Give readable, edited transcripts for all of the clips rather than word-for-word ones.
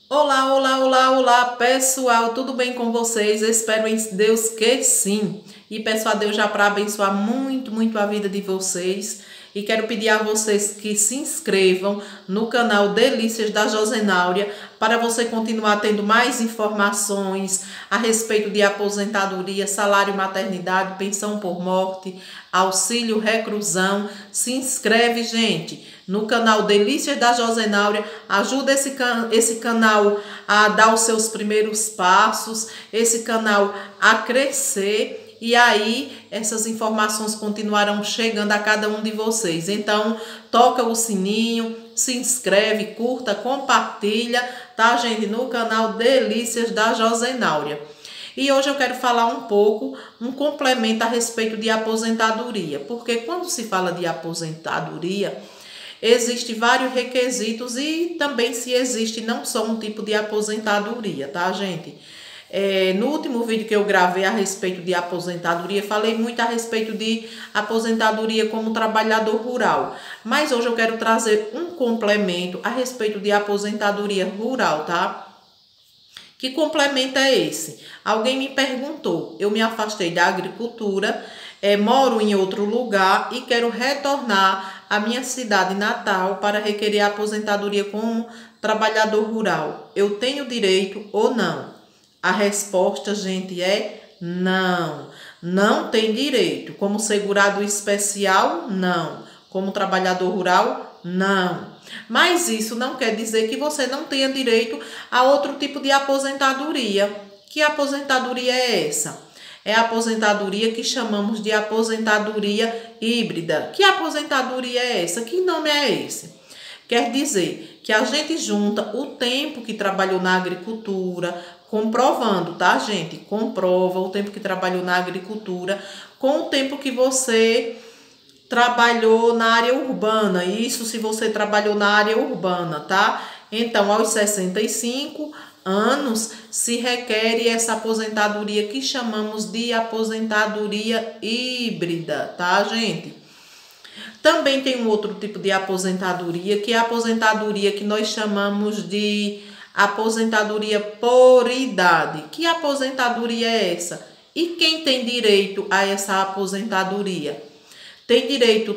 Olá, olá, olá, olá, pessoal, tudo bem com vocês? Eu espero em Deus que sim. E peço a Deus já para abençoar muito, muito a vida de vocês. E quero pedir a vocês que se inscrevam no canal Delícias da Josenáurea para você continuar tendo mais informações a respeito de aposentadoria, salário maternidade, pensão por morte, auxílio reclusão. Se inscreve, gente, no canal Delícias da Josenáurea. Ajuda esse canal a dar os seus primeiros passos, esse canal a crescer. E aí, essas informações continuarão chegando a cada um de vocês. Então, toca o sininho, se inscreve, curta, compartilha, tá, gente? No canal Delícias da Josenáurea. E hoje eu quero falar um pouco, um complemento a respeito de aposentadoria. Porque quando se fala de aposentadoria, existem vários requisitos e também se existe não só um tipo de aposentadoria, tá, gente? No último vídeo que eu gravei a respeito de aposentadoria, falei muito a respeito de aposentadoria como trabalhador rural. Mas hoje eu quero trazer um complemento a respeito de aposentadoria rural, tá? Que complemento é esse? Alguém me perguntou, eu me afastei da agricultura, moro em outro lugar e quero retornar à minha cidade natal para requerer a aposentadoria como trabalhador rural. Eu tenho direito ou não? A resposta, gente, é não. Não tem direito. Como segurado especial, não. Como trabalhador rural, não. Mas isso não quer dizer que você não tenha direito a outro tipo de aposentadoria. Que aposentadoria é essa? É a aposentadoria que chamamos de aposentadoria híbrida. Que aposentadoria é essa? Que nome é esse? Quer dizer que a gente junta o tempo que trabalhou na agricultura, comprovando, tá, gente? Comprova o tempo que trabalhou na agricultura com o tempo que você trabalhou na área urbana. Isso se você trabalhou na área urbana, tá? Então, aos 65 anos, se requer essa aposentadoria que chamamos de aposentadoria híbrida, tá, gente? Também tem um outro tipo de aposentadoria, que é a aposentadoria que nós chamamos de aposentadoria por idade. Que aposentadoria é essa? E quem tem direito a essa aposentadoria? Tem direito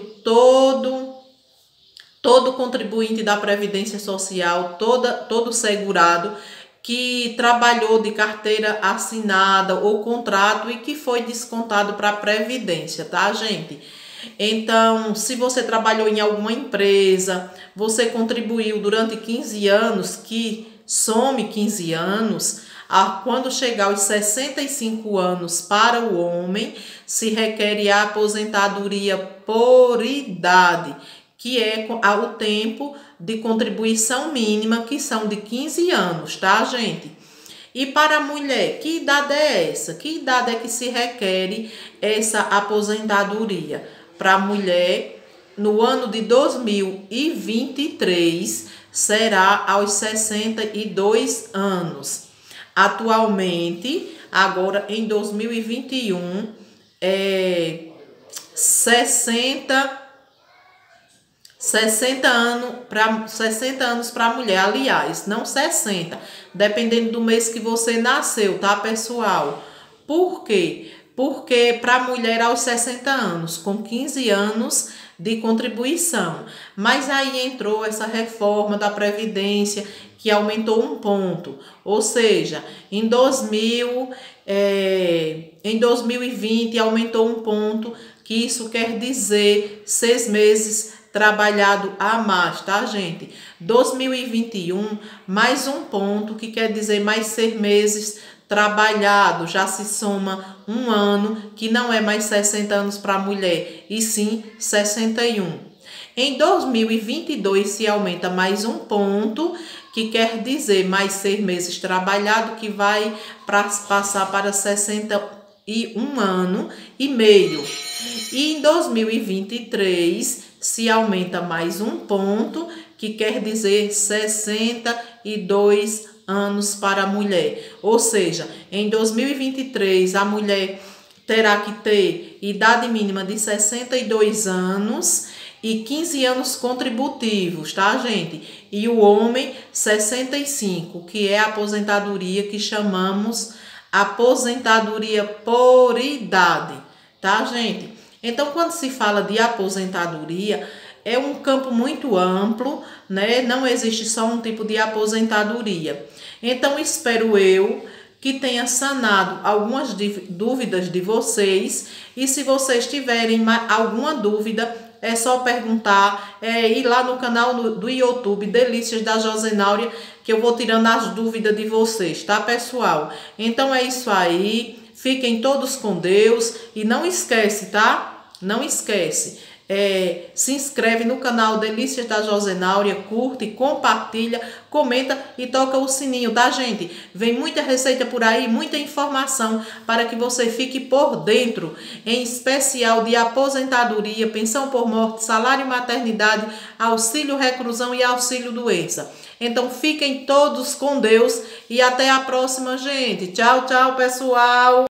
todo contribuinte da Previdência Social, todo segurado que trabalhou de carteira assinada ou contrato e que foi descontado para a Previdência, tá, gente? Então, se você trabalhou em alguma empresa, você contribuiu durante 15 anos, que some 15 anos, quando chegar aos 65 anos para o homem, se requer a aposentadoria por idade, que é o tempo de contribuição mínima, que são de 15 anos, tá, gente? E para a mulher, que idade é essa? Que idade é que se requer essa aposentadoria? Para a mulher, no ano de 2023, será aos 62 anos. Atualmente, agora em 2021, 60 anos para a mulher, aliás, não 60, dependendo do mês que você nasceu, tá, pessoal? Por quê? Porque para a mulher aos 60 anos, com 15 anos de contribuição. Mas aí entrou essa reforma da Previdência que aumentou um ponto. Ou seja, em 2020 aumentou um ponto, que isso quer dizer 6 meses trabalhado a mais, tá, gente? 2021, mais um ponto, que quer dizer mais 6 meses trabalhado, já se soma um ano, que não é mais 60 anos para a mulher, e sim 61. Em 2022 se aumenta mais um ponto, que quer dizer mais 6 meses trabalhado, que vai passar para 61 anos e meio. E em 2023 se aumenta mais um ponto, que quer dizer 62 anos para a mulher. Ou seja, em 2023 a mulher terá que ter idade mínima de 62 anos e 15 anos contributivos, tá, gente? E o homem 65, que é a aposentadoria que chamamos aposentadoria por idade, tá, gente? Então, quando se fala de aposentadoria, é um campo muito amplo, né? Não existe só um tipo de aposentadoria. Então, espero eu que tenha sanado algumas dúvidas de vocês. E se vocês tiverem alguma dúvida, é só perguntar, ir lá no canal do YouTube Delícias da Josenáurea, que eu vou tirando as dúvidas de vocês, tá, pessoal? Então é isso aí. Fiquem todos com Deus e não esquece, tá? Não esquece. Se inscreve no canal Delícias da Josenáurea, curte, compartilha, comenta e toca o sininho, tá, gente? Vem muita receita por aí, muita informação para que você fique por dentro, em especial de aposentadoria, pensão por morte, salário maternidade, auxílio reclusão e auxílio doença. Então fiquem todos com Deus e até a próxima, gente. Tchau, tchau, pessoal!